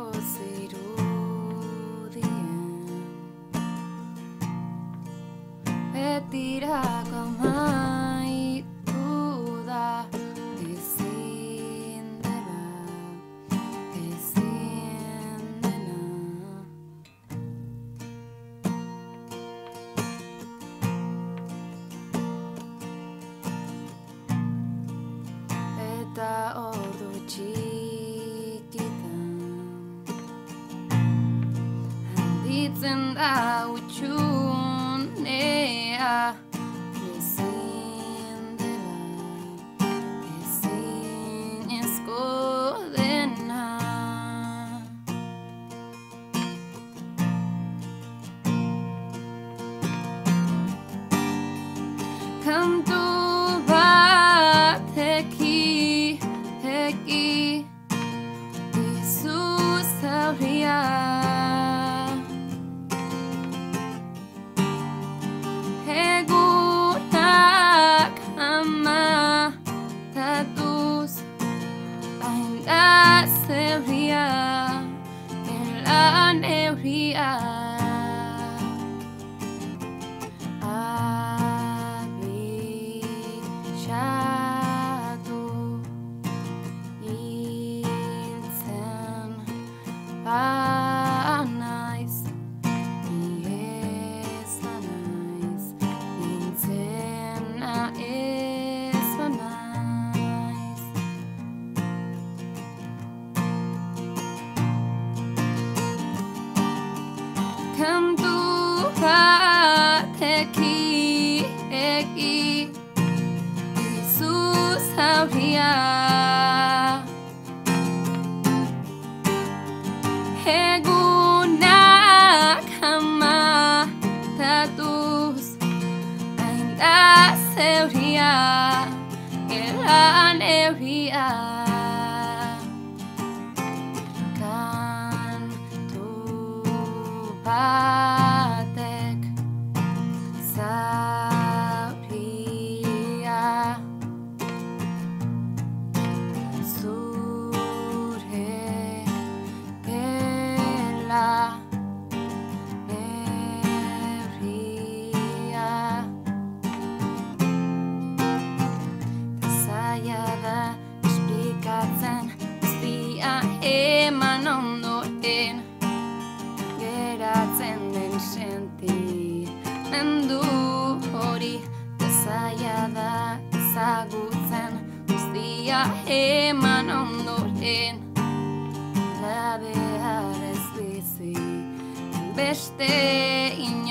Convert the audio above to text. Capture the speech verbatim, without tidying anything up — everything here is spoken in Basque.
zirudien betirako amaitu da ezin dela ezin dena eta ordu txikitan handitzen da utxunea ezin dela ezinezko dena kantu egunak amatatuz ainda zeuria elan euria abixatu hiltzen banaiz ez banaiz nintzena ez banaiz kantu batekieki dizu zauria egunak amatatuz ainda zeuria elan euria kantu batek zauria zure neuria zaila da esplikatzen guztia eman ondoren geratzen den sentimendu hori zaila da ezagutzen guztia eman ondoren la behar ez bizi beste